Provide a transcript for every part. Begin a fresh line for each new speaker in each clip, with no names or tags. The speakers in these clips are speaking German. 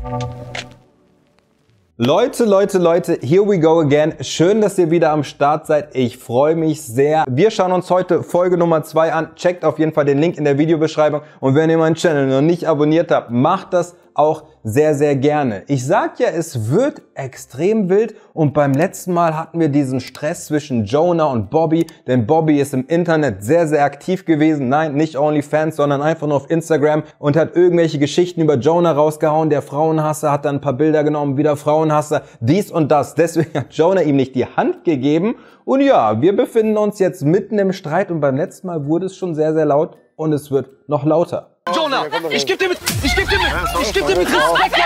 Leute, here we go again. Schön, dass ihr wieder am Start seid. Ich freue mich sehr. Wir schauen uns heute Folge Nummer 2 an. Checkt auf jeden Fall den Link in der Videobeschreibung. Und wenn ihr meinen Channel noch nicht abonniert habt, macht das auch sehr, sehr gerne. Ich sag ja, es wird extrem wild und beim letzten Mal hatten wir diesen Stress zwischen Jonah und Bobby, denn Bobby ist im Internet sehr, sehr aktiv gewesen. Nein, nicht OnlyFans, sondern einfach nur auf Instagram und hat irgendwelche Geschichten über Jonah rausgehauen. Der Frauenhasser hat dann ein paar Bilder genommen, wieder Frauenhasser, dies und das. Deswegen hat Jonah ihm nicht die Hand gegeben. Und ja, wir befinden uns jetzt mitten im Streit und beim letzten Mal wurde es schon sehr, sehr laut und es wird noch lauter.
Jonah, ich geb dir mit Respekt. Ich hab dir mit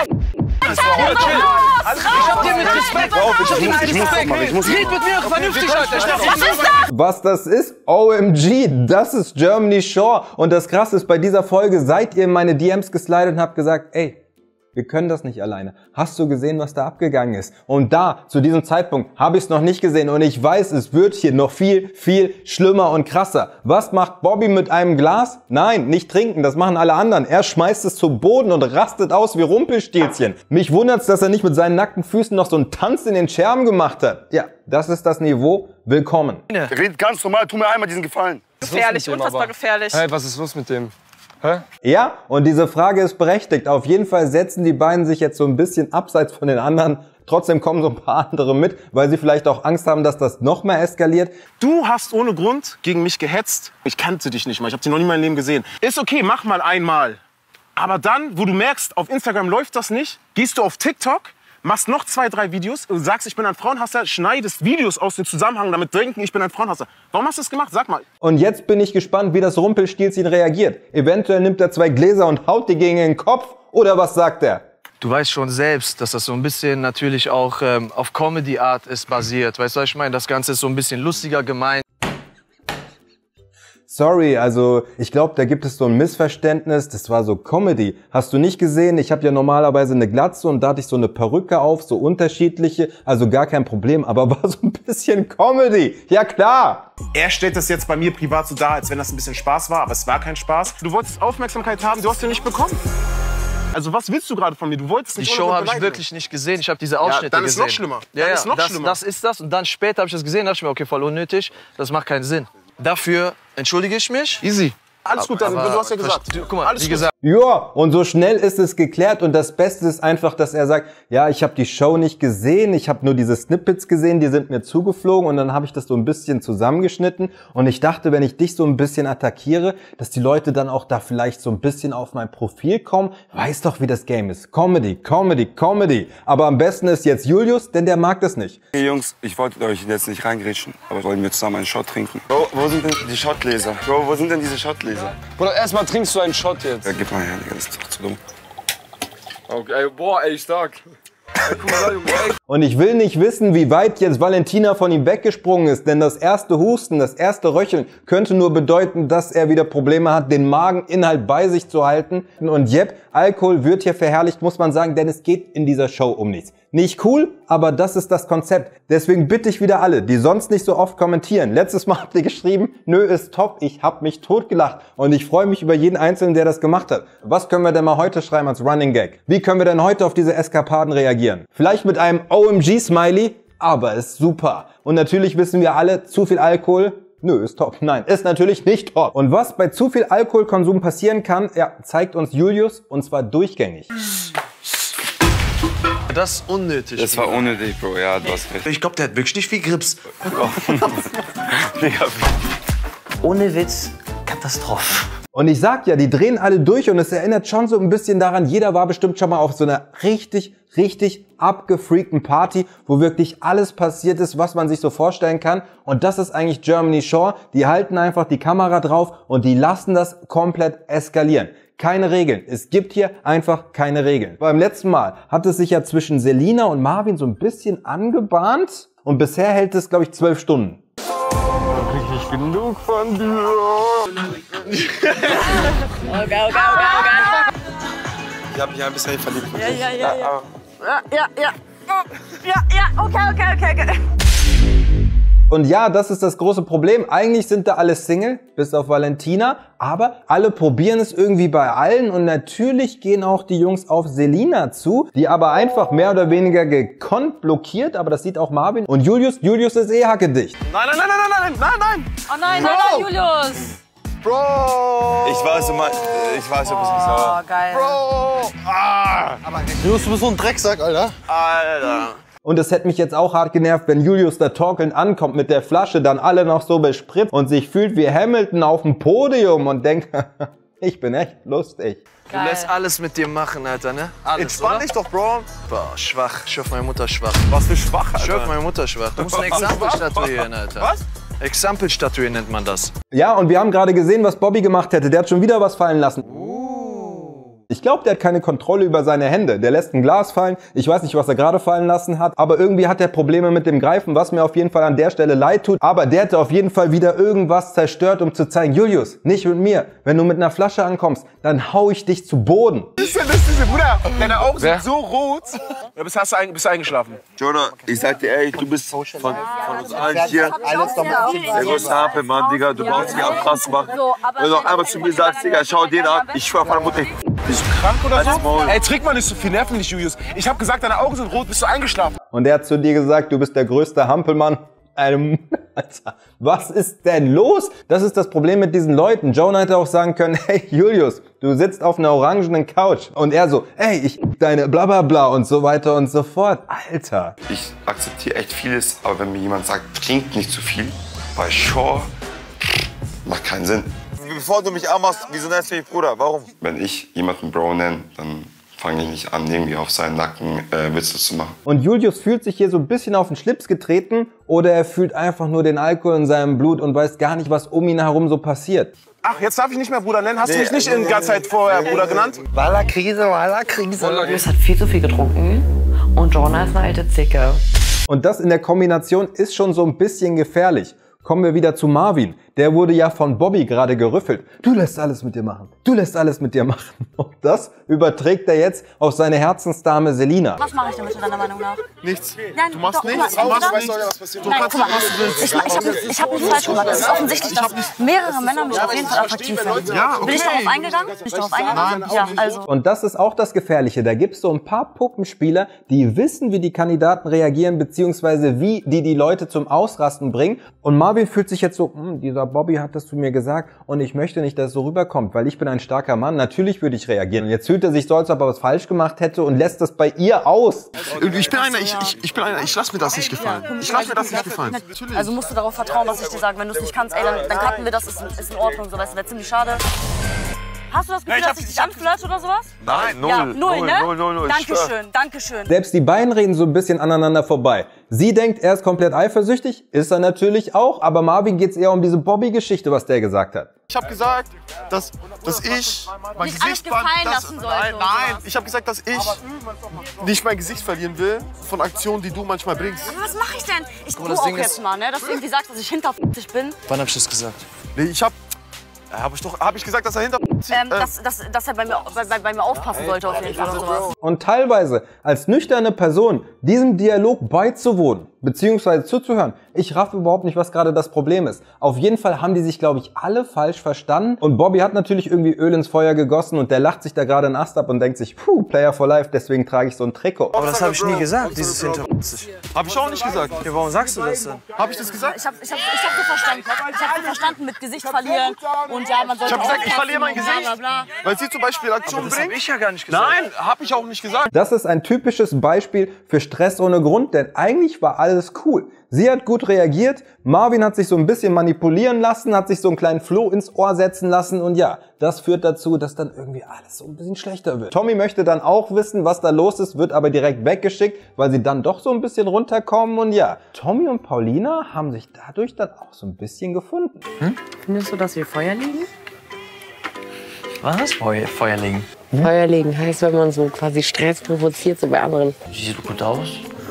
Respekt. Red mit mir vernünftig, Alter.
Was das ist? OMG, das ist Germany Shore. Und das Krasse ist, bei dieser Folge seid ihr in meine DMs geslidet und habt gesagt, ey, wir können das nicht alleine. Hast du gesehen, was da abgegangen ist? Und da, zu diesem Zeitpunkt, habe ich es noch nicht gesehen. Und ich weiß, es wird hier noch viel, viel schlimmer und krasser. Was macht Bobby mit einem Glas? Nein, nicht trinken, das machen alle anderen. Er schmeißt es zu Boden und rastet aus wie Rumpelstilzchen. Mich wundert's, dass er nicht mit seinen nackten Füßen noch so einen Tanz in den Scherben gemacht hat. Ja, das ist das Niveau. Willkommen.
Red ganz normal, tu mir einmal diesen Gefallen.
Gefährlich, unfassbar gefährlich.
Hey, was ist los mit dem? Hä?
Ja, und diese Frage ist berechtigt. Auf jeden Fall setzen die beiden sich jetzt so ein bisschen abseits von den anderen. Trotzdem kommen so ein paar andere mit, weil sie vielleicht auch Angst haben, dass das noch mehr eskaliert.
Du hast ohne Grund gegen mich gehetzt. Ich kannte dich nicht mal, ich habe dich noch nie in meinem Leben gesehen. Ist okay, mach mal einmal. Aber dann, wo du merkst, auf Instagram läuft das nicht, gehst du auf TikTok, machst noch 2, 3 Videos und sagst, ich bin ein Frauenhasser, schneidest Videos aus dem Zusammenhang, damit denken, ich bin ein Frauenhasser. Warum hast du das gemacht? Sag mal.
Und jetzt bin ich gespannt, wie das Rumpelstilzchen reagiert. Eventuell nimmt er 2 Gläser und haut die gegen den Kopf. Oder was sagt er?
Du weißt schon selbst, dass das so ein bisschen natürlich auch auf Comedy-Art ist basiert. Weißt du, was ich meine? Das Ganze ist so ein bisschen lustiger gemeint.
Sorry, also ich glaube, da gibt es so ein Missverständnis. Das war so Comedy. Hast du nicht gesehen? Ich habe ja normalerweise eine Glatze und da hatte ich so eine Perücke auf, so unterschiedliche. Also gar kein Problem, aber war so ein bisschen Comedy. Ja klar.
Er stellt das jetzt bei mir privat so dar, als wenn das ein bisschen Spaß war, aber es war kein Spaß. Du wolltest Aufmerksamkeit haben, du hast sie nicht bekommen. Also was willst du gerade von mir? Du wolltest nicht.
Die Show habe ich wirklich nicht gesehen. Ich habe diese Ausschnitte
dann ist
gesehen.
noch schlimmer.
Ja,
dann ist noch
das,
schlimmer.
Das ist das. Und dann später habe ich das gesehen, dachte ich mir, okay, voll unnötig. Das macht keinen Sinn. Dafür entschuldige ich mich.
Easy. Alles gut, dann, du hast ja gesagt.
Guck mal,
alles
wie gesagt.
Ja, und so schnell ist es geklärt und das Beste ist einfach, dass er sagt, ja, ich habe die Show nicht gesehen, ich habe nur diese Snippets gesehen, die sind mir zugeflogen und dann habe ich das so ein bisschen zusammengeschnitten und ich dachte, wenn ich dich so ein bisschen attackiere, dass die Leute dann auch da vielleicht so ein bisschen auf mein Profil kommen. Weiß doch, wie das Game ist. Comedy. Aber am besten ist jetzt Julius, denn der mag das nicht.
Hey Jungs, ich wollte euch jetzt nicht reingrätschen, aber wollen wir zusammen einen Shot trinken? Bro, wo sind denn die Shotgläser? Bro, wo sind denn diese Shotgläser?
Bruder, erstmal trinkst du einen Shot jetzt.
Ja, gib mal her, Digga, das ist doch zu dumm.
Okay, boah, ey, stark. Ey, guck mal, Junge, ey.
Und ich will nicht wissen, wie weit jetzt Valentina von ihm weggesprungen ist, denn das erste Husten, das erste Röcheln könnte nur bedeuten, dass er wieder Probleme hat, den Mageninhalt bei sich zu halten. Und yep, Alkohol wird hier verherrlicht, muss man sagen, denn es geht in dieser Show um nichts. Nicht cool, aber das ist das Konzept. Deswegen bitte ich wieder alle, die sonst nicht so oft kommentieren. Letztes Mal habt ihr geschrieben, nö, ist top, ich hab mich totgelacht. Und ich freue mich über jeden Einzelnen, der das gemacht hat. Was können wir denn mal heute schreiben als Running Gag? Wie können wir denn heute auf diese Eskapaden reagieren? Vielleicht mit einem OMG-Smiley, aber ist super. Und natürlich wissen wir alle, zu viel Alkohol, nö, ist top. Nein, ist natürlich nicht top. Und was bei zu viel Alkoholkonsum passieren kann, ja, zeigt uns Julius, und zwar durchgängig.
Das ist unnötig.
Das war unnötig, Bro, ja, du hast recht.
Ich glaube, der hat wirklich nicht viel Grips.
Ohne Witz, Katastrophe.
Und ich sag ja, die drehen alle durch und es erinnert schon so ein bisschen daran, jeder war bestimmt schon mal auf so einer richtig abgefreakten Party, wo wirklich alles passiert ist, was man sich so vorstellen kann. Und das ist eigentlich Germany Shore. Die halten einfach die Kamera drauf und die lassen das komplett eskalieren. Keine Regeln. Es gibt hier einfach keine Regeln. Beim letzten Mal hat es sich ja zwischen Selina und Marvin so ein bisschen angebahnt und bisher hält es, glaube ich, 12 Stunden.
Richtig genug von dir.
Okay.
Ich hab mich ein bisschen verliebt.
Ja, okay.
Und ja, das ist das große Problem. Eigentlich sind da alle Single, bis auf Valentina. Aber alle probieren es irgendwie bei allen. Und natürlich gehen auch die Jungs auf Selina zu, die aber einfach mehr oder weniger gekonnt blockiert. Aber das sieht auch Marvin. Und Julius ist eh hackedicht.
Nein, nein, nein, nein, nein, nein, nein.
Oh nein, nein, nein, Julius.
Bro.
Ich weiß, du bist nicht sauer.
Oh, geil.
Bro. Ah.
Julius, du bist so ein Drecksack, Alter.
Alter.
Und es hätte mich jetzt auch hart genervt, wenn Julius da torkelnd ankommt mit der Flasche, dann alle noch so bespritzt und sich fühlt wie Hamilton auf dem Podium und denkt, ich bin echt lustig.
Du lässt alles mit dir machen, Alter, ne? Alles,
Entspann dich doch, Bro.
Boah, schwach. Ich hoffe, meine Mutter schwach.
Was für schwach,
Ich hoffe,
Alter.
meine Mutter schwach. Du musst ein Exempel statuieren, Alter.
Was?
Exempelstatue nennt man das.
Ja, und wir haben gerade gesehen, was Bobby gemacht hätte. Der hat schon wieder was fallen lassen. Ich glaube, der hat keine Kontrolle über seine Hände. Der lässt ein Glas fallen. Ich weiß nicht, was er gerade fallen lassen hat. Aber irgendwie hat er Probleme mit dem Greifen, was mir auf jeden Fall an der Stelle leid tut. Aber der hätte auf jeden Fall wieder irgendwas zerstört, um zu zeigen, Julius, nicht mit mir. Wenn du mit einer Flasche ankommst, dann hau ich dich zu Boden.
Was ist denn das, diese Bruder? Deine Augen sind so rot. Ja, bist du eingeschlafen?
Jonah, ich sag dir ehrlich, du bist von uns allen hier der größte Hampelmann, Digga. Du brauchst dich am krass machen. Wenn du noch einmal zu mir sagst, Digga, schau den an, ich schwör von der Mutter.
Bist du krank oder so?
Maul.
Ey, trink mal nicht so viel, nerv mich nicht, Julius. Ich hab gesagt, deine Augen sind rot, bist du eingeschlafen?
Und er hat zu dir gesagt, du bist der größte Hampelmann. Alter, was ist denn los? Das ist das Problem mit diesen Leuten. Jonah hätte auch sagen können, hey Julius, du sitzt auf einer orangenen Couch. Und er so, ey, ich deine bla bla bla und so weiter und so fort. Alter.
Ich akzeptiere echt vieles, aber wenn mir jemand sagt, trink nicht zu viel, bei Shaw, macht keinen Sinn. Bevor du mich anmachst, wieso nennst du mich Bruder? Warum? Wenn ich jemanden Bro nenne, dann fange ich nicht an, irgendwie auf seinen Nacken Witze zu machen.
Und Julius fühlt sich hier so ein bisschen auf den Schlips getreten oder er fühlt einfach nur den Alkohol in seinem Blut und weiß gar nicht, was um ihn herum so passiert.
Ach, jetzt darf ich nicht mehr Bruder nennen. Hast du mich nicht in der Zeit vorher Bruder genannt?
Walla Krise. Julius hat viel zu viel getrunken und Jonah ist eine alte Zicke.
Und das in der Kombination ist schon so ein bisschen gefährlich. Kommen wir wieder zu Marvin. Der wurde ja von Bobby gerade gerüffelt. Du lässt alles mit dir machen. Du lässt alles mit dir machen. Und das überträgt er jetzt auf seine Herzensdame Selina.
Was mache ich damit deiner Meinung nach?
Nichts.
Nein,
Du machst
doch,
nichts.
guck
Du
mal,
machst
oder?
nichts. Was passiert? Du
Nein,
kannst
guck mal,
machen, was du willst.
ich hab nichts falsch gemacht. Es ist offensichtlich, dass mehrere Männer mich auf jeden Fall attraktiv finden.
Ja, okay.
Bin ich darauf eingegangen? Bin ich darauf eingegangen? Ja, also.
Und das ist auch das Gefährliche. Da gibt es so ein paar Puppenspieler, die wissen, wie die Kandidaten reagieren, beziehungsweise wie die Leute zum Ausrasten bringen. Und Marvin fühlt sich jetzt so, dieser Bobby hat das zu mir gesagt und ich möchte nicht, dass es so rüberkommt, weil ich bin ein starker Mann. Natürlich würde ich reagieren. Und jetzt fühlt er sich so, als ob er was falsch gemacht hätte und lässt das bei ihr aus.
Ich bin einer, ich lass mir das nicht gefallen. Ich lass mir das nicht gefallen.
Also musst du darauf vertrauen, dass ich dir sage, wenn du es nicht kannst, ey, dann cutten wir das, ist in Ordnung, so, weißt du, wäre ziemlich schade. Hast du das Gefühl, dass ich dich anflirte oder sowas?
Nein, null.
Ja, null, ne?
Null.
Dankeschön, dankeschön.
Selbst die beiden reden so ein bisschen aneinander vorbei. Sie denkt, er ist komplett eifersüchtig, ist er natürlich auch, aber Marvin geht es eher um diese Bobby-Geschichte, was der gesagt hat.
Ich habe gesagt, dass ich mein
Nicht alles gefallen lassen sollte und
Nein,
sowas.
ich habe gesagt, dass ich nicht mein Gesicht verlieren will von Aktionen, die du manchmal bringst.
Aber was mache ich denn? Ich tu
das
auch
Ding
jetzt
ist-
mal, ne, dass du irgendwie sagst, dass ich hinterfällig bin.
Wann hab ich das gesagt?
Nee, hab ich gesagt, dass er hinter
Dass er bei mir aufpassen sollte auf jeden Fall und sowas.
Und teilweise als nüchterne Person diesem Dialog beizuwohnen, beziehungsweise zuzuhören, ich raff überhaupt nicht, was gerade das Problem ist. Auf jeden Fall haben die sich, glaube ich, alle falsch verstanden. Und Bobby hat natürlich irgendwie Öl ins Feuer gegossen und der lacht sich da gerade einen Ast ab und denkt sich, puh, Player for Life, deswegen trage ich so ein Trikot.
Aber das habe ich nie gesagt, dieses Hintergrund.
Hab ich auch nicht gesagt.
Ja, warum sagst du das denn?
Hab ich das gesagt?
Ich hab so verstanden. Ich hab so verstanden mit Gesicht verlieren und ja, man sollte
Ich hab gesagt, ich
aufpassen
verliere mein
und bla,
Gesicht,
bla, bla.
weil sie zum Beispiel Aktionen
Das habe
bringt.
ich ja gar nicht gesagt.
Nein, hab ich auch nicht gesagt.
Das ist ein typisches Beispiel für Stress ohne Grund, denn eigentlich war alles cool. Sie hat gut reagiert, Marvin hat sich so ein bisschen manipulieren lassen, hat sich so einen kleinen Floh ins Ohr setzen lassen und ja, das führt dazu, dass dann irgendwie alles so ein bisschen schlechter wird. Tommy möchte dann auch wissen, was da los ist, wird aber direkt weggeschickt, weil sie dann doch so ein bisschen runterkommen und ja, Tommy und Paulina haben sich dadurch dann auch so ein bisschen gefunden.
Findest du, dass wir Feuer legen?
Was? Feuer legen.
Feuer legen heißt, wenn man so quasi Stress provoziert, so bei anderen.
Sieht gut aus.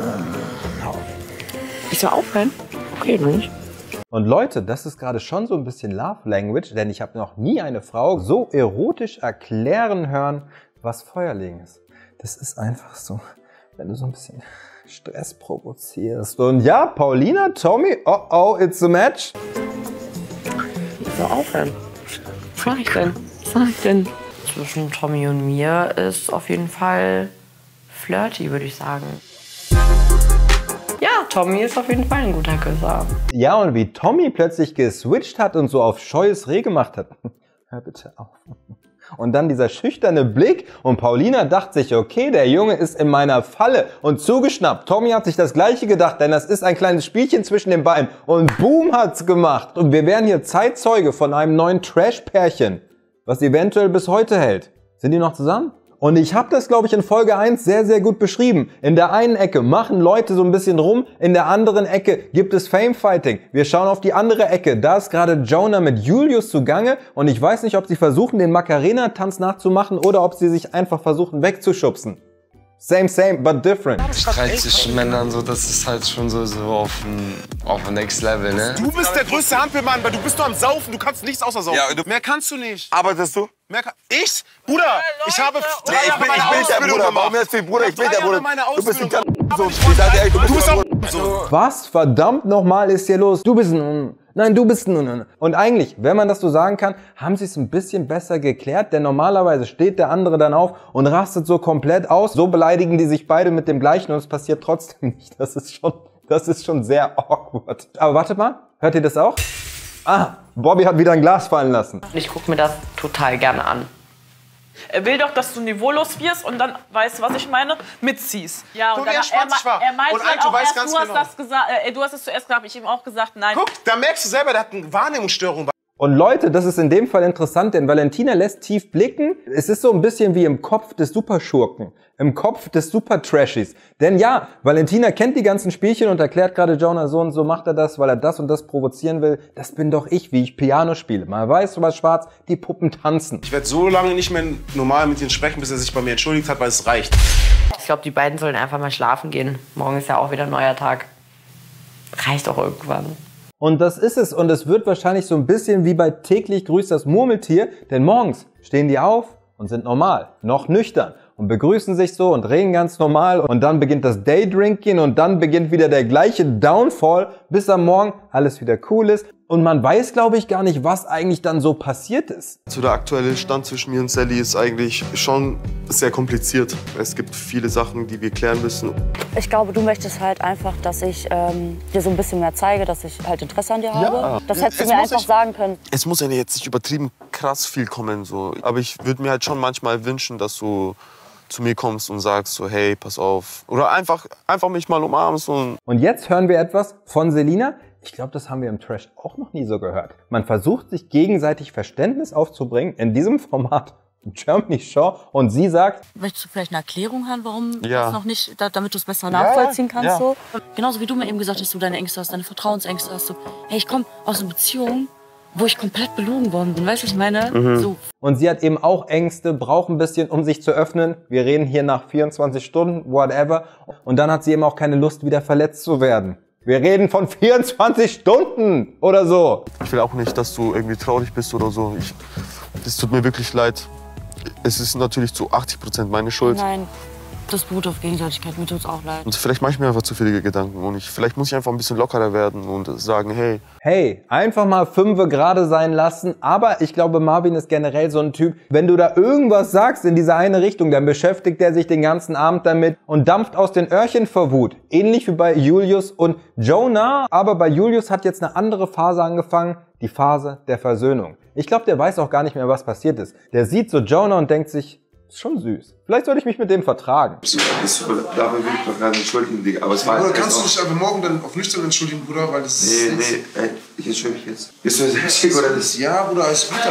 Ich soll aufhören? Okay, dann nicht.
Und Leute, das ist gerade schon so ein bisschen Love Language, denn ich habe noch nie eine Frau so erotisch erklären hören, was Feuerlegen ist. Das ist einfach so. wenn du so ein bisschen Stress provozierst. Und ja, Paulina, Tommy, oh, it's a match.
So aufhören. Was mach ich denn? Was mach ich denn? Zwischen Tommy und mir ist auf jeden Fall flirty, würde ich sagen. Ja, Tommy ist auf jeden Fall ein guter Küsser.
Ja, und wie Tommy plötzlich geswitcht hat und so auf scheues Reh gemacht hat. Hör bitte auf. Und dann dieser schüchterne Blick und Paulina dachte sich, okay, der Junge ist in meiner Falle und zugeschnappt. Tommy hat sich das Gleiche gedacht, denn das ist ein kleines Spielchen zwischen den beiden und boom hat's gemacht. Und wir wären hier Zeitzeuge von einem neuen Trash-Pärchen, was eventuell bis heute hält. Sind die noch zusammen? Und ich habe das, glaube ich, in Folge 1 sehr, sehr gut beschrieben. In der einen Ecke machen Leute so ein bisschen rum, in der anderen Ecke gibt es Fame-Fighting. Wir schauen auf die andere Ecke. Da ist gerade Jonah mit Julius zugange und ich weiß nicht, ob sie versuchen, den Macarena-Tanz nachzumachen oder ob sie sich einfach versuchen wegzuschubsen. Same, but different.
Streit zwischen Männern, so, das ist halt schon so auf dem Next Level, ne?
Du bist der größte Hampelmann, weil du bist nur am Saufen, du kannst nichts außer Saufen.
Ja,
Mehr kannst du nicht.
Arbeitest du?
Ich? Bruder, ich habe 3 Jahre meine
Ich bin der
Ausbildung
Bruder,
gemacht.
warum jetzt viel Bruder? Ich bin der Bruder. Du bist ein
Du bist auch so.
Was verdammt nochmal ist hier los? Du bist ein... Nein, du bist ein... Und eigentlich, wenn man das so sagen kann, haben sie es ein bisschen besser geklärt, denn normalerweise steht der andere dann auf und rastet so komplett aus. So beleidigen die sich beide mit dem Gleichen und es passiert trotzdem nicht. Das ist schon sehr awkward. Aber wartet mal, hört ihr das auch? Ah, Bobby hat wieder ein Glas fallen lassen.
Ich gucke mir das total gerne an.
Er will doch, dass du niveaulos wirst und dann, weißt du, was ich meine, mitziehst. Ja, und
Guck,
dann
wie entspannt ich war.
er meinte
Und
dann
eigentlich, du
auch
weißt
erst,
ganz
du hast
genau.
das gesagt, du hast es zuerst gesagt, habe ich ihm auch gesagt, nein.
Guck, da merkst du selber, der hat eine Wahrnehmungsstörung.
Und Leute, das ist in dem Fall interessant, denn Valentina lässt tief blicken. Es ist so ein bisschen wie im Kopf des Superschurken, im Kopf des Super-Trashies. Denn ja, Valentina kennt die ganzen Spielchen und erklärt gerade Jonah so und so macht er das, weil er das und das provozieren will. Das bin doch ich, wie ich Piano spiele. Mal weiß, mal schwarz, die Puppen tanzen.
Ich werde so lange nicht mehr normal mit ihm sprechen, bis er sich bei mir entschuldigt hat, weil es reicht.
Ich glaube, die beiden sollen einfach mal schlafen gehen. Morgen ist ja auch wieder ein neuer Tag. Reicht auch irgendwann.
Und das ist es. Und es wird wahrscheinlich so ein bisschen wie bei täglich grüßt das Murmeltier. Denn morgens stehen die auf und sind normal, noch nüchtern und begrüßen sich so und reden ganz normal. Und dann beginnt das Daydrinking und dann beginnt wieder der gleiche Downfall, bis am Morgen alles wieder cool ist. Und man weiß, glaube ich, gar nicht, was eigentlich dann so passiert ist.
So der aktuelle Stand zwischen mir und Sally ist eigentlich schon sehr kompliziert. Es gibt viele Sachen, die wir klären müssen.
Ich glaube, du möchtest halt einfach, dass ich dir so ein bisschen mehr zeige, dass ich halt Interesse an dir habe. Das hättest du mir einfach sagen können.
Es muss ja jetzt nicht übertrieben krass viel kommen, so. Aber ich würde mir halt schon manchmal wünschen, dass du zu mir kommst und sagst so, hey, pass auf. Oder einfach mich mal umarmst. Und
jetzt hören wir etwas von Selina. Ich glaube, das haben wir im Trash auch noch nie so gehört. Man versucht, sich gegenseitig Verständnis aufzubringen in diesem Format Germany Show und sie sagt...
Möchtest du vielleicht eine Erklärung hören, warum
Ja.
das noch nicht, damit du es besser nachvollziehen kannst?
ja.
So? Genauso wie du mir eben gesagt hast, du deine Ängste hast, deine Vertrauensängste hast. So, hey, ich komme aus einer Beziehung, wo ich komplett belogen worden bin. Weißt du, was ich meine? So.
Und sie hat eben auch Ängste, braucht ein bisschen, um sich zu öffnen. Wir reden hier nach 24 Stunden, whatever. Und dann hat sie eben auch keine Lust, wieder verletzt zu werden. Wir reden von 24 Stunden oder so.
ich will auch nicht, dass du irgendwie traurig bist oder so. Es tut mir wirklich leid. Es ist natürlich zu 80% meine Schuld.
Nein, das beruht auf Gegenseitigkeit. Mir tut's auch leid.
Und vielleicht mache ich mir einfach zu viele Gedanken. Und vielleicht muss ich einfach ein bisschen lockerer werden und sagen, hey.
Hey, einfach mal 5 gerade sein lassen. Aber ich glaube, Marvin ist generell so ein Typ, wenn du da irgendwas sagst in diese eine Richtung, dann beschäftigt er sich den ganzen Abend damit und dampft aus den Öhrchen vor Wut. Ähnlich wie bei Julius und Jonah. Aber bei Julius hat jetzt eine andere Phase angefangen. Die Phase der Versöhnung. Ich glaube, der weiß auch gar nicht mehr, was passiert ist. Der sieht so Jonah und denkt sich, ist schon süß. Vielleicht sollte ich mich mit dem vertragen.
Dafür will ich doch gar nicht entschuldigen, Digga. Aber es war
Bruder, kannst du dich aber morgen dann auf nüchtern entschuldigen, Bruder? Weil das ist
ey, ich entschuldige mich jetzt. Bist du jetzt schick oder das?
Ja, Bruder, alles gut,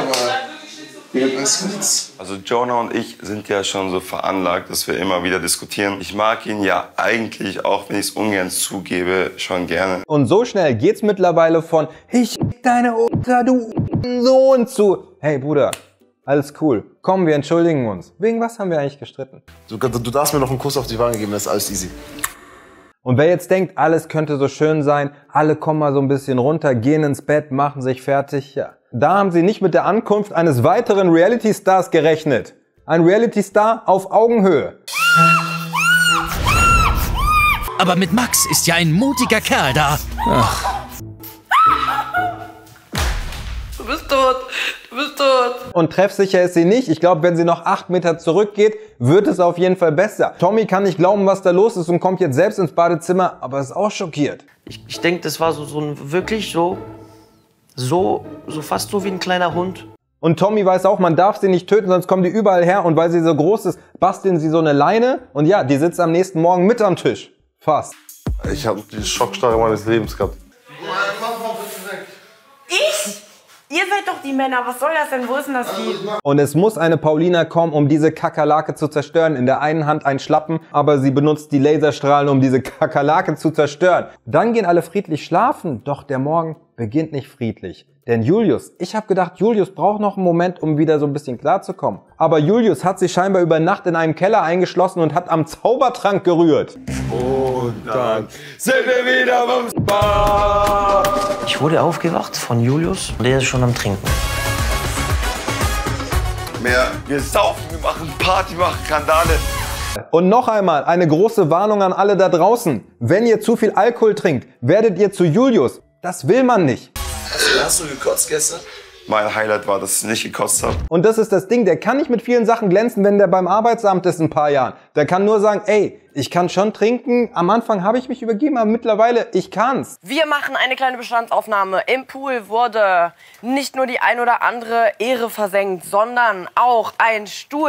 aber alles gut.
Also Jonah und ich sind ja schon so veranlagt, dass wir immer wieder diskutieren. Ich mag ihn ja eigentlich, auch wenn ich es ungern zugebe, schon gerne.
Und so schnell geht's mittlerweile von ich fick deine Mutter, du Sohn zu hey Bruder, alles cool. Komm, wir entschuldigen uns. Wegen was haben wir eigentlich gestritten?
Du darfst mir noch einen Kuss auf die Wange geben, das ist alles easy.
Und wer jetzt denkt, alles könnte so schön sein, alle kommen mal so ein bisschen runter, gehen ins Bett, machen sich fertig, ja. Da haben sie nicht mit der Ankunft eines weiteren Reality-Stars gerechnet. Ein Reality-Star auf Augenhöhe.
Aber mit Max ist ja ein mutiger Kerl da. Ach.
Du bist tot. Du bist tot.
Und treffsicher ist sie nicht. Ich glaube, wenn sie noch 8 Meter zurückgeht, wird es auf jeden Fall besser. Tommy kann nicht glauben, was da los ist und kommt jetzt selbst ins Badezimmer, aber ist auch schockiert.
Ich denke, das war so ein wirklich so fast so wie ein kleiner Hund.
Und Tommy weiß auch, man darf sie nicht töten, sonst kommen die überall her. Und weil sie so groß ist, basteln sie so eine Leine. Und ja, die sitzt am nächsten Morgen mit am Tisch. Fast.
Ich habe die Schockstarre meines Lebens gehabt.
Ich? Ihr seid doch die Männer. Was soll das denn? Wo ist denn das Vieh?
Und es muss eine Paulina kommen, um diese Kakerlake zu zerstören. In der einen Hand ein Schlappen, aber sie benutzt die Laserstrahlen, um diese Kakerlake zu zerstören. Dann gehen alle friedlich schlafen. Doch der Morgen beginnt nicht friedlich. Denn Julius, ich habe gedacht, Julius braucht noch einen Moment, um wieder so ein bisschen klarzukommen. Aber Julius hat sich scheinbar über Nacht in einem Keller eingeschlossen und hat am Zaubertrank gerührt.
Und dann sind wir wieder beim Spa.
Ich wurde aufgewacht von Julius und der ist schon am Trinken.
Wir saufen, wir machen Party, machen Kandale.
Und noch einmal eine große Warnung an alle da draußen. Wenn ihr zu viel Alkohol trinkt, werdet ihr zu Julius. Das will man nicht.
Hast du gekotzt gestern?
Mein Highlight war, dass ich nicht gekotzt habe.
Und das ist das Ding, der kann nicht mit vielen Sachen glänzen, wenn der beim Arbeitsamt ist in ein paar Jahren. Der kann nur sagen, ey, ich kann schon trinken. Am Anfang habe ich mich übergeben, aber mittlerweile, ich kann's.
Wir machen eine kleine Bestandsaufnahme. Im Pool wurde nicht nur die ein oder andere Ehre versenkt, sondern auch ein Stuhl.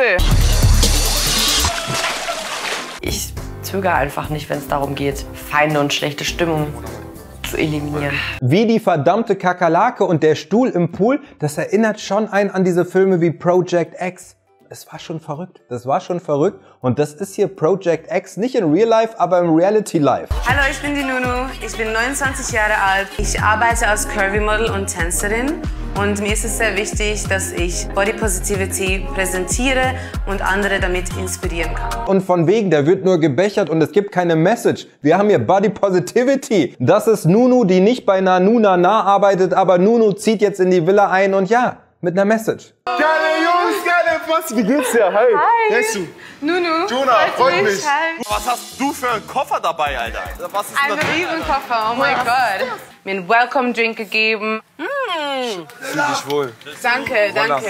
Ich zögere einfach nicht, wenn es darum geht, Feinde und schlechte Stimmung zu eliminieren.
Wie die verdammte Kakerlake und der Stuhl im Pool, das erinnert schon einen an diese Filme wie Project X. Es war schon verrückt. Das war schon verrückt. Und das ist hier Project X, nicht in Real Life, aber im Reality Life.
Hallo, ich bin die Nunu. Ich bin 29 Jahre alt. Ich arbeite als Curvy-Model und Tänzerin. Und mir ist es sehr wichtig, dass ich Body Positivity präsentiere und andere damit inspirieren kann.
Und von wegen, da wird nur gebechert und es gibt keine Message. Wir haben hier Body Positivity. Das ist Nunu, die nicht bei Nanu Nana arbeitet, aber Nunu zieht jetzt in die Villa ein und ja, mit einer Message.
Geile Jungs, geile Post, wie geht's dir? Hi.
Hi.
Wer bist du?
Nunu.
Jona, freut mich.
Hi.
Was hast du für einen Koffer dabei, Alter? Was ist
Ein Riesenkoffer, oh mein Gott. Mir einen Welcome-Drink gegeben.
Fühl dich wohl.
Danke, danke.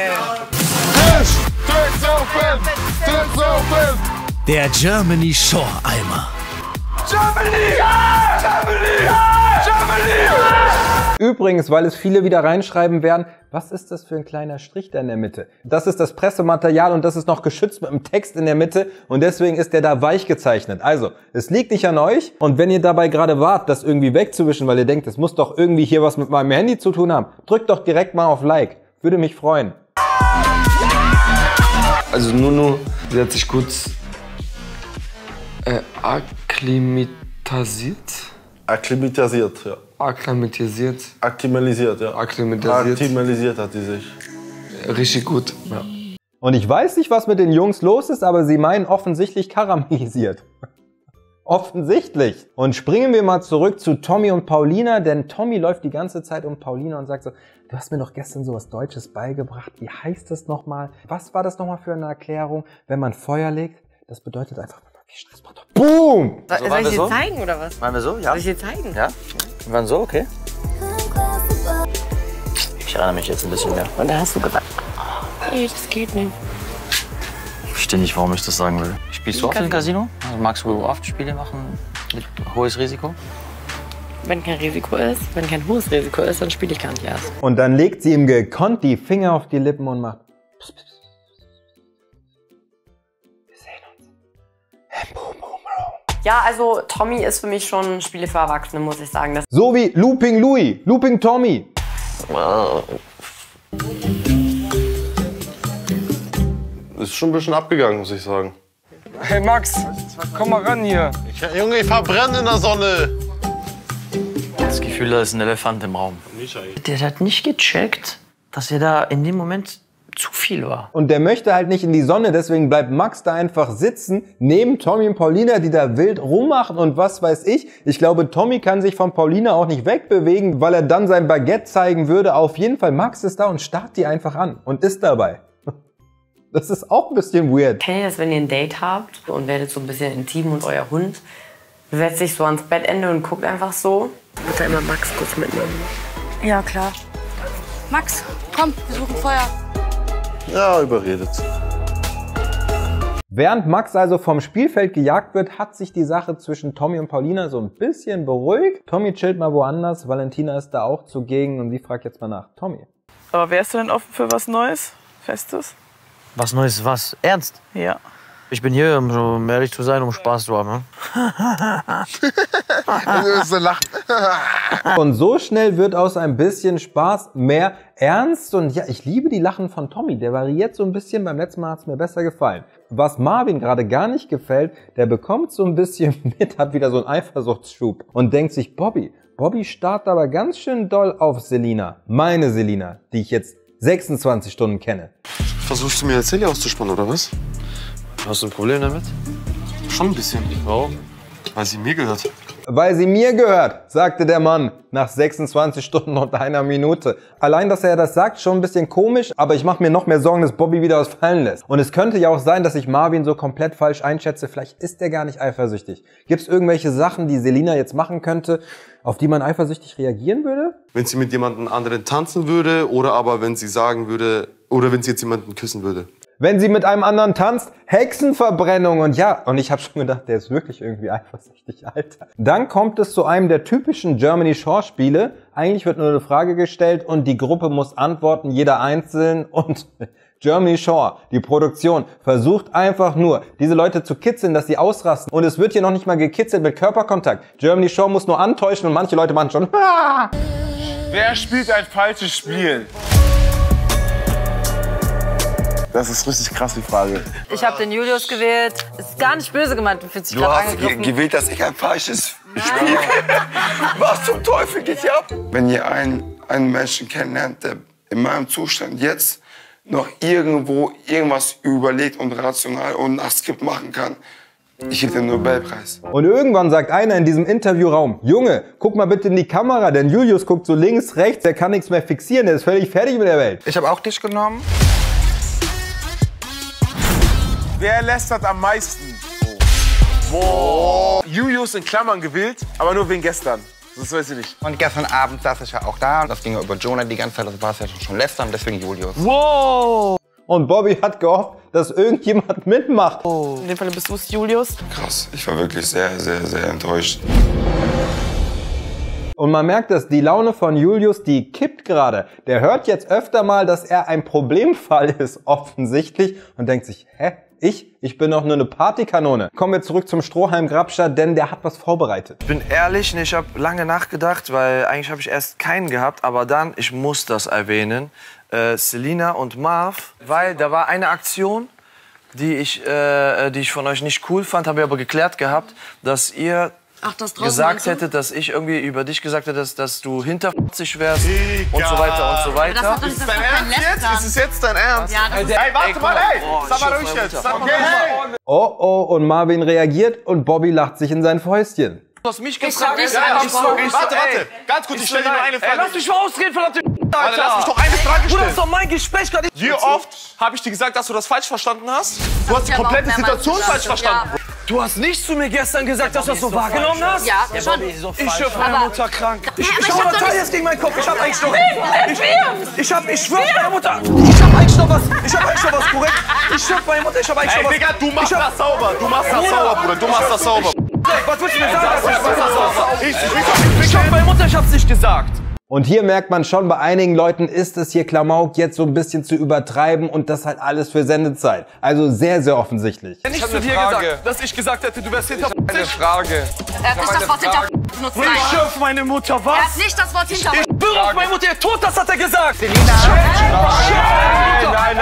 Der Germany Shore Eimer.
Germany! Ja! Germany! Ja! Germany! Ja!
Übrigens, weil es viele wieder reinschreiben werden, was ist das für ein kleiner Strich da in der Mitte? Das ist das Pressematerial und das ist noch geschützt mit einem Text in der Mitte und deswegen ist der da weich gezeichnet. Also, es liegt nicht an euch und wenn ihr dabei gerade wart, das irgendwie wegzuwischen, weil ihr denkt, es muss doch irgendwie hier was mit meinem Handy zu tun haben, drückt doch direkt mal auf Like. Würde mich freuen.
Also Nunu, sie hat sich kurz akklimatisiert.
Akklimatisiert, ja.
Akklimatisiert.
Akklimatisiert, ja.
Akklimatisiert.
Akklimatisiert hat sie sich.
Richtig gut, ja.
Und ich weiß nicht, was mit den Jungs los ist, aber sie meinen offensichtlich karamellisiert. Offensichtlich. Und springen wir mal zurück zu Tommy und Paulina, denn Tommy läuft die ganze Zeit um Paulina und sagt so, du hast mir doch gestern so was Deutsches beigebracht. Wie heißt das nochmal? Was war das nochmal für eine Erklärung? Wenn man Feuer legt, das bedeutet einfach, wie Stress macht. Boom!
Soll ich dir zeigen oder was?
Waren wir so? Ja.
Soll ich dir zeigen?
Ja. Wir waren so, okay. Ich erinnere mich jetzt ein bisschen mehr.
Und da hast du gesagt, nee, das geht nicht.
Ich verstehe nicht, warum ich das sagen will. Spielst du oft im Casino? Also magst du oft Spiele machen mit hohes Risiko?
Wenn kein Risiko ist, wenn kein hohes Risiko ist, dann spiele ich gar nicht erst.
Und dann legt sie ihm gekonnt die Finger auf die Lippen und macht pss, pss, pss. Wir sehen uns. Boom, boom, boom.
Ja, also Tommy ist für mich schon Spiele für Erwachsene, muss ich sagen.
So wie Looping Louis, Looping Tommy.
Ist schon ein bisschen abgegangen, muss ich sagen.
Hey Max, komm mal ran hier.
Junge, ich verbrenne in der Sonne.
Das Gefühl, da ist ein Elefant im Raum. Der hat nicht gecheckt, dass er da in dem Moment zu viel war.
Und der möchte halt nicht in die Sonne, deswegen bleibt Max da einfach sitzen, neben Tommy und Paulina, die da wild rummachen und was weiß ich. Ich glaube, Tommy kann sich von Paulina auch nicht wegbewegen, weil er dann sein Baguette zeigen würde. Auf jeden Fall, Max ist da und starrt die einfach an und ist dabei. Das ist auch ein bisschen weird.
Kennt ihr das, wenn ihr ein Date habt und werdet so ein bisschen intim und euer Hund setzt sich so ans Bettende und guckt einfach so. Wird da immer Max kurz mitnehmen?
Ja, klar. Max, komm, wir suchen Feuer.
Ja, überredet.
Während Max also vom Spielfeld gejagt wird, hat sich die Sache zwischen Tommy und Paulina so ein bisschen beruhigt. Tommy chillt mal woanders, Valentina ist da auch zugegen und sie fragt jetzt mal nach. Tommy.
Aber wärst du denn offen für was Neues? Festes?
Was Neues, was? Ernst?
Ja.
Ich bin hier, um ehrlich zu sein, um Spaß zu haben.
So lachen.
Und so schnell wird aus ein bisschen Spaß mehr Ernst. Und ja, ich liebe die Lachen von Tommy. Der variiert so ein bisschen. Beim letzten Mal hat es mir besser gefallen. Was Marvin gerade gar nicht gefällt, der bekommt so ein bisschen mit, hat wieder so einen Eifersuchtsschub und denkt sich, Bobby starrt aber ganz schön doll auf Selina. Meine Selina, die ich jetzt 26 Stunden kenne.
Versuchst du mir jetzt Silly auszuspannen, oder was?
Hast du ein Problem damit?
Schon ein bisschen.
Warum?
Weil sie mir gehört.
Weil sie mir gehört, sagte der Mann nach 26 Stunden und einer Minute. Allein, dass er das sagt, schon ein bisschen komisch, aber ich mache mir noch mehr Sorgen, dass Bobby wieder was fallen lässt. Und es könnte ja auch sein, dass ich Marvin so komplett falsch einschätze. Vielleicht ist er gar nicht eifersüchtig. Gibt es irgendwelche Sachen, die Selina jetzt machen könnte, auf die man eifersüchtig reagieren würde?
Wenn sie mit jemandem anderen tanzen würde oder aber wenn sie sagen würde, oder wenn sie jetzt jemanden küssen würde.
Wenn sie mit einem anderen tanzt, Hexenverbrennung. Und ja, und ich habe schon gedacht, der ist wirklich irgendwie eifersüchtig, Alter. Dann kommt es zu einem der typischen Germany Shore Spiele. Eigentlich wird nur eine Frage gestellt und die Gruppe muss antworten, jeder einzeln. Und Germany Shore, die Produktion, versucht einfach nur, diese Leute zu kitzeln, dass sie ausrasten. Und es wird hier noch nicht mal gekitzelt mit Körperkontakt. Germany Shore muss nur antäuschen und manche Leute machen schon
Wer spielt ein falsches Spiel? Das ist richtig krass, die Frage.
Ich habe den Julius gewählt. Ist gar nicht böse gemeint, du fühlst dich gerade angegriffen.
Gewählt, dass ich ein falsches Spiel. Was zum Teufel geht hier ab? Wenn ihr einen Menschen kennenlernt, der in meinem Zustand jetzt noch irgendwo irgendwas überlegt und rational und nach Skript machen kann, ich gebe den Nobelpreis.
Und irgendwann sagt einer in diesem Interviewraum, Junge, guck mal bitte in die Kamera, denn Julius guckt so links, rechts, der kann nichts mehr fixieren, der ist völlig fertig mit der Welt.
Ich habe auch dich genommen.
Wer lästert am meisten? Boah. Julius in Klammern gewählt, aber nur wegen gestern. Das weiß ich nicht.
Und gestern Abend saß ich ja auch da. Das ging ja über Jonah die ganze Zeit. Das war es ja schon lästern, deswegen Julius.
Wow! Und Bobby hat gehofft, dass irgendjemand mitmacht.
Oh. In dem Fall bist du es, Julius.
Krass, ich war wirklich sehr, sehr, sehr enttäuscht.
Und man merkt, dass die Laune von Julius, die kippt gerade. Der hört jetzt öfter mal, dass er ein Problemfall ist, offensichtlich. Und denkt sich, hä? Ich bin doch nur eine Partykanone. Kommen wir zurück zum Strohhalm Grabscher, denn der hat was vorbereitet.
Ich bin ehrlich, ich habe lange nachgedacht, weil eigentlich habe ich erst keinen gehabt, aber dann, ich muss das erwähnen, Selina und Marv, weil da war eine Aktion, die ich von euch nicht cool fand, habe ich aber geklärt gehabt, dass ihr gesagt hättet, dass ich irgendwie über dich gesagt hätte, dass du hinter 40 wärst und so weiter und so weiter.
Das ist dein Ernst jetzt? Ist es jetzt dein Ernst? Ja, das ist ey, warte mal, ey! Sag mal ruhig jetzt! Sag mal hey!
Oh, und Marvin reagiert und Bobby lacht sich in sein Fäustchen.
Du hast mich gefragt.
Warte, ganz kurz, ich stelle dir nur eine Frage.
Lass mich mal ausreden, verdammte
Alter, lass mich doch eine Frage stellen.
Das ist doch mein Gespräch gerade.
Wie oft habe ich dir gesagt, dass du das falsch verstanden hast? Du hast die komplette Situation falsch verstanden.
Du hast nicht zu mir gestern gesagt, dass du das so wahrgenommen hast?
Ja, schon.
Ich schwöre, meine Mutter krank. Ich hau Natalia jetzt gegen meinen Kopf. Ich hab eigentlich noch... Ich schwöre, meine Mutter... Ich hab eigentlich noch was, korrekt? Ich schwöre, meine Mutter, ich hab eigentlich noch was...
Ey, Digga, du machst das sauber. Du machst das sauber, Bruder. Du machst das sauber.
Was willst du mir sagen, dass ich mach das sauber? Ich schwöre, meine Mutter, ich hab's nicht gesagt.
Und hier merkt man schon, bei einigen Leuten ist es hier Klamauk jetzt so ein bisschen zu übertreiben und das halt alles für Sendezeit. Also sehr, sehr offensichtlich.
Wenn ich zu dir gesagt, dass ich gesagt hätte, du wärst hinter
eine Frage.
Er hat nicht das Wort hinter benutzt.
Ich schwöre auf meine Mutter, was?
Er hat nicht das Wort hinter.
Ich schwöre auf meine Mutter, er tot, das hat er gesagt.
Selina.
Nein.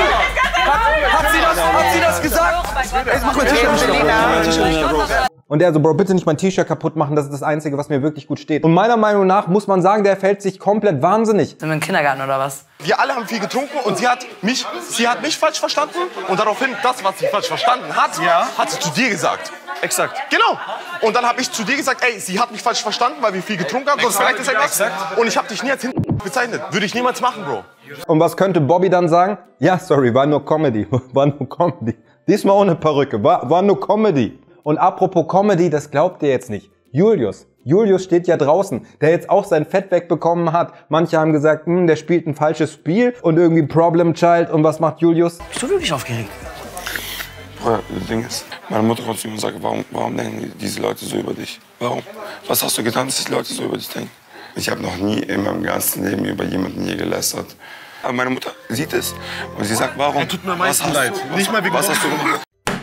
Hat sie das gesagt?
Jetzt mach mal Selina.
Und er so, Bro, bitte nicht mein T-Shirt kaputt machen, das ist das Einzige, was mir wirklich gut steht. Und meiner Meinung nach muss man sagen, der fällt sich komplett wahnsinnig.
Sind wir im Kindergarten oder was?
Wir alle haben viel getrunken und sie hat mich falsch verstanden und daraufhin das, was sie falsch verstanden hat, hat sie zu dir gesagt.
Exakt.
Genau. Und dann habe ich zu dir gesagt, ey, sie hat mich falsch verstanden, weil wir viel getrunken haben. Sonst vielleicht ist er exakt. Und ich habe dich nie als bezeichnet. Würde ich niemals machen, Bro.
Und was könnte Bobby dann sagen? Ja, sorry, war nur Comedy. War nur Comedy. Diesmal ohne Perücke. War nur Comedy. Und apropos Comedy, das glaubt ihr jetzt nicht. Julius steht ja draußen, der jetzt auch sein Fett wegbekommen hat. Manche haben gesagt, der spielt ein falsches Spiel und irgendwie Problem Child. Und was macht Julius?
Bist du wirklich aufgeregt?
Bruder, das Ding ist, meine Mutter kommt zu mir und sagt, warum denken diese Leute so über dich? Warum? Was hast du getan, dass die Leute so über dich denken? Ich habe noch nie in meinem ganzen Leben über jemanden je gelästert. Aber meine Mutter sieht es und sie sagt, warum?
Er tut mir am meisten leid. Nicht mal wegen
was hast du gemacht?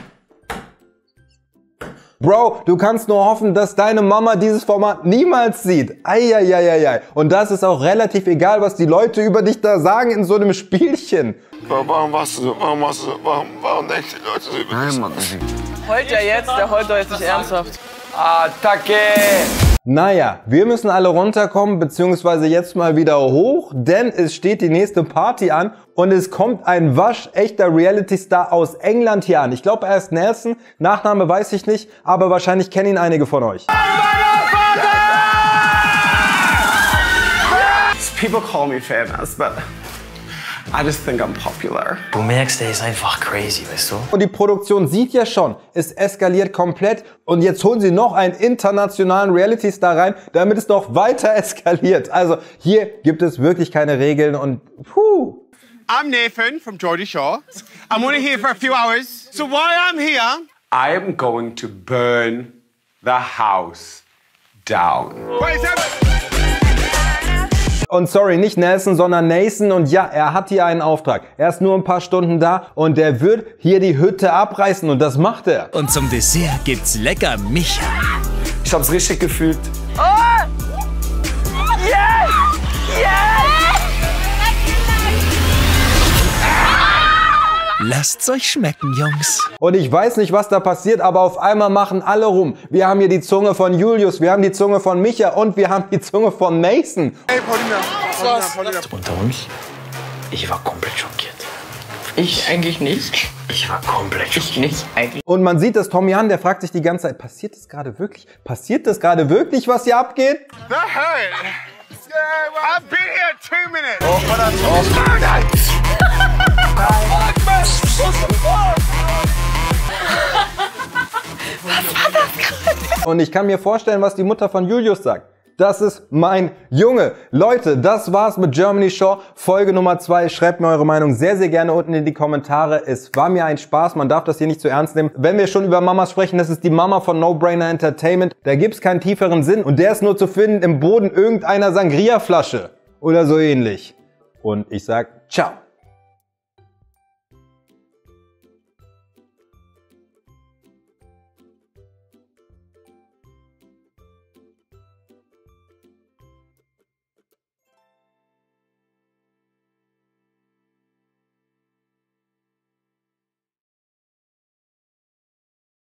Bro, du kannst nur hoffen, dass deine Mama dieses Format niemals sieht. Eieieiei. Und das ist auch relativ egal, was die Leute über dich da sagen in so einem Spielchen.
Warum warst du so? Warum denken die Leute so über dich? Nein, Mann.
Heult er jetzt? Der heult doch jetzt nicht ernsthaft.
Attacke! Naja, wir müssen alle runterkommen, beziehungsweise jetzt mal wieder hoch, denn es steht die nächste Party an und es kommt ein waschechter Reality-Star aus England hier an. Ich glaube, er ist Nelson, Nachname weiß ich nicht, aber wahrscheinlich kennen ihn einige von euch.
People call me famous, but I just think I'm popular.
Du merkst, der ist einfach crazy, weißt du?
Und die Produktion sieht ja schon, es eskaliert komplett und jetzt holen sie noch einen internationalen Reality-Star rein, damit es noch weiter eskaliert. Also hier gibt es wirklich keine Regeln und puh.
I'm Nathan from Geordie Shore. I'm only here for a few hours. So while I'm here, I am going to burn the house down.
Und sorry, nicht Nelson, sondern Nathan. Und ja, er hat hier einen Auftrag. Er ist nur ein paar Stunden da und der wird hier die Hütte abreißen und das macht er.
Und zum Dessert gibt's lecker Micha.
Ich hab's richtig gefühlt.
Oh! Yes! Yes!
Lasst's euch schmecken, Jungs.
Und ich weiß nicht, was da passiert, aber auf einmal machen alle rum. Wir haben hier die Zunge von Julius, wir haben die Zunge von Micha und wir haben die Zunge von Mason.
Hey, Paulina.
Unter uns, ich war komplett schockiert.
Ich eigentlich nicht.
Ich war komplett schockiert.
Ich nicht eigentlich.
Und man sieht das, Tommy Han, der fragt sich die ganze Zeit, passiert das gerade wirklich? Passiert das gerade wirklich, was hier abgeht?
The hell? I've been here 2 minutes.
Oh, verdammt. Oh, Und ich kann mir vorstellen, was die Mutter von Julius sagt. Das ist mein Junge. Leute, das war's mit Germany Shore, Folge Nummer 2. Schreibt mir eure Meinung sehr, sehr gerne unten in die Kommentare. Es war mir ein Spaß, man darf das hier nicht zu ernst nehmen. Wenn wir schon über Mamas sprechen, das ist die Mama von No Brainer Entertainment. Da gibt's keinen tieferen Sinn und der ist nur zu finden im Boden irgendeiner Sangria-Flasche oder so ähnlich. Und ich sag ciao.